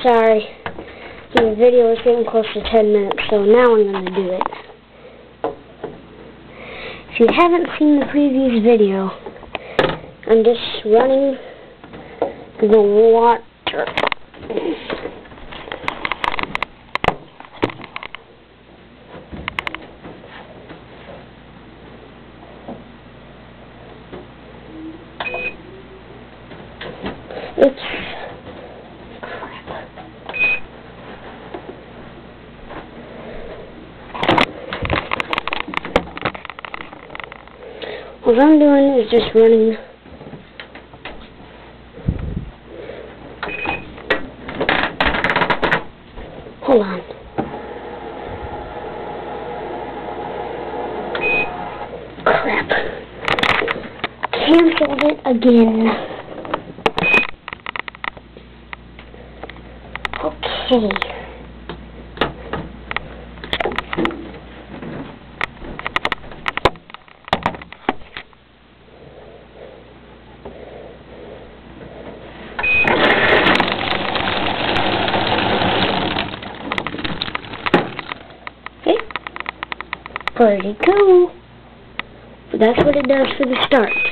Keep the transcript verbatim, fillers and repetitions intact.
Sorry. The video is getting close to ten minutes, so now I'm going to do it. If you haven't seen the previous video, I'm just running the water. It's crap. What I'm doing is just running Hold on. Crap. Canceled it again. Okay. Okay. Pretty cool. But that's what it does for the start.